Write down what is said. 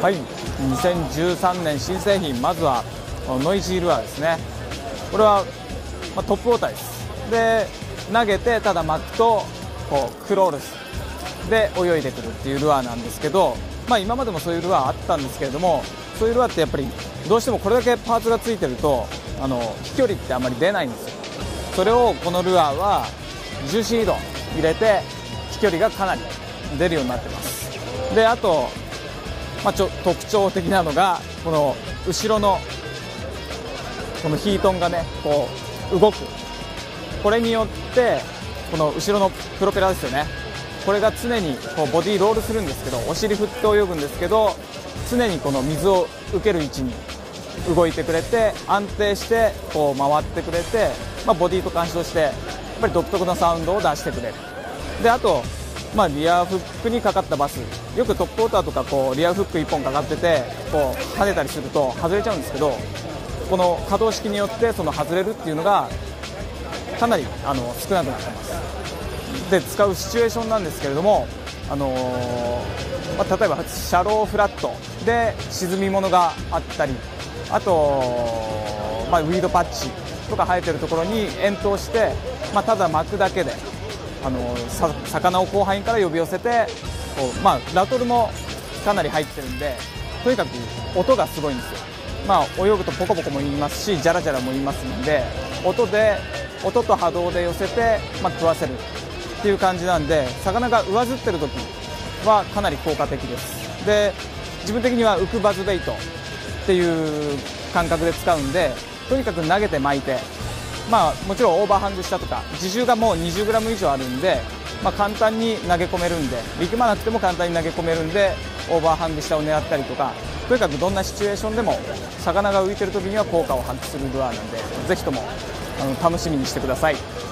はい、2013年新製品、まずはノイジールアーですね。これは、トップウォーターですで、投げてただ巻くとこうクロールで泳いでくるっていうルアーなんですけど、今までもそういうルアーあったんですけれども、そういうルアーってやっぱりどうしてもこれだけパーツがついてると飛距離ってあまり出ないんですよ。それをこのルアーは重心移動入れて飛距離がかなり出るようになってます。で、あと、特徴的なのがこの後ろのこのヒートンがねこう動く、これによってこの後ろのプロペラですよね、これが常にこうボディロールするんですけど、お尻振って泳ぐんですけど、常にこの水を受ける位置に動いてくれて、安定してこう回ってくれて、ボディと干渉してやっぱり独特なサウンドを出してくれる。で、あと、リアフックにかかったバス、よくトップウォーターとかこうリアフック1本かかっててこう跳ねたりすると外れちゃうんですけど、この可動式によってその外れるっていうのがかなり少なくなってます。で、使うシチュエーションなんですけれども、例えばシャローフラットで沈み物があったり、あと、ウィードパッチとか生えてるところに遠投して、ただ巻くだけで魚を広範囲から呼び寄せてこう、ラトルもかなり入ってるんで、とにかく音がすごいんですよ。泳ぐとポコポコも言いますし、ジャラジャラも言いますので、音と波動で寄せて、食わせるっていう感じなんで、魚が上ずってる時はかなり効果的です。で、自分的には浮くバズベイトっていう感覚で使うんで、とにかく投げて巻いて、もちろんオーバーハングしたとか自重がもう 20g 以上あるんで、簡単に投げ込めるんで、力まなくても簡単に投げ込めるんで、オーバーハング下を狙ったりとか、とにかくどんなシチュエーションでも魚が浮いてる時には効果を発揮するルアーなんで、ぜひとも楽しみにしてください。